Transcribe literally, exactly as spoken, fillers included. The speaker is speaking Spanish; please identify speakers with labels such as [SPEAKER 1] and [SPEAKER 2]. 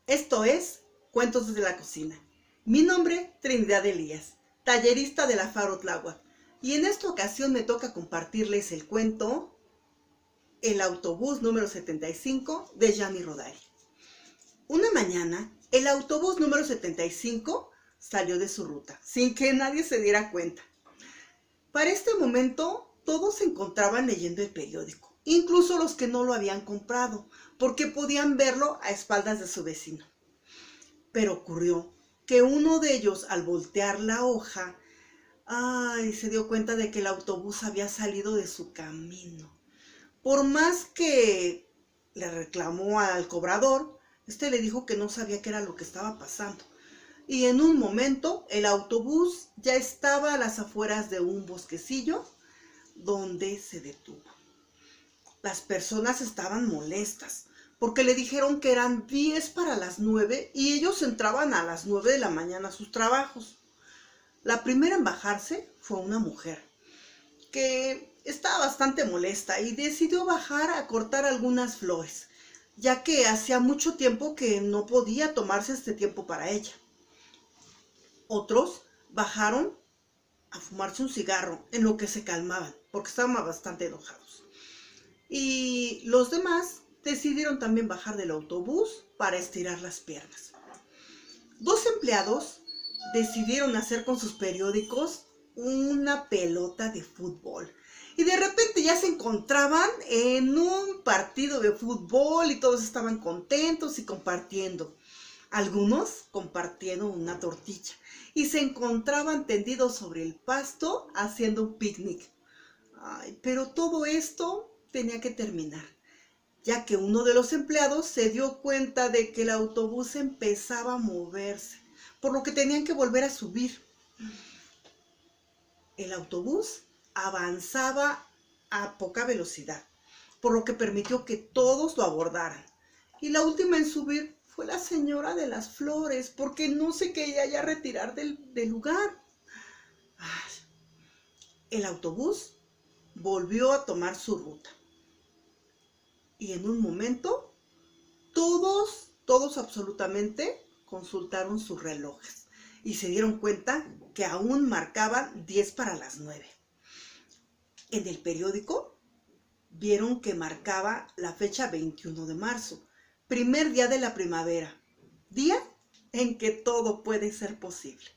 [SPEAKER 1] Esto es Cuentos desde la Cocina. Mi nombre, Trinidad Elías, tallerista de la Faro Tláhuac, y en esta ocasión me toca compartirles el cuento El autobús número setenta y cinco de Gianni Rodari. Una mañana, el autobús número setenta y cinco salió de su ruta, sin que nadie se diera cuenta. Para este momento, todos se encontraban leyendo el periódico, incluso los que no lo habían comprado, porque podían verlo a espaldas de su vecino. Pero ocurrió que uno de ellos, al voltear la hoja, ay, se dio cuenta de que el autobús había salido de su camino. Por más que le reclamó al cobrador, este le dijo que no sabía qué era lo que estaba pasando. Y en un momento el autobús ya estaba a las afueras de un bosquecillo donde se detuvo. Las personas estaban molestas porque le dijeron que eran diez para las nueve y ellos entraban a las nueve de la mañana a sus trabajos. La primera en bajarse fue una mujer que estaba bastante molesta y decidió bajar a cortar algunas flores, ya que hacía mucho tiempo que no podía tomarse este tiempo para ella. Otros bajaron a fumarse un cigarro en lo que se calmaban, porque estaban bastante enojados. Y los demás decidieron también bajar del autobús para estirar las piernas. Dos empleados decidieron hacer con sus periódicos una pelota de fútbol. Y de repente ya se encontraban en un partido de fútbol y todos estaban contentos y compartiendo. Algunos compartieron una tortilla y se encontraban tendidos sobre el pasto haciendo un picnic. Ay, pero todo esto tenía que terminar, ya que uno de los empleados se dio cuenta de que el autobús empezaba a moverse, por lo que tenían que volver a subir. El autobús avanzaba a poca velocidad, por lo que permitió que todos lo abordaran. Y la última en subir fue la señora de las flores, porque no se quería ya retirar del, del lugar. Ay, el autobús volvió a tomar su ruta. Y en un momento, todos, todos absolutamente consultaron sus relojes y se dieron cuenta que aún marcaban diez para las nueve. En el periódico vieron que marcaba la fecha veintiuno de marzo, primer día de la primavera, día en que todo puede ser posible.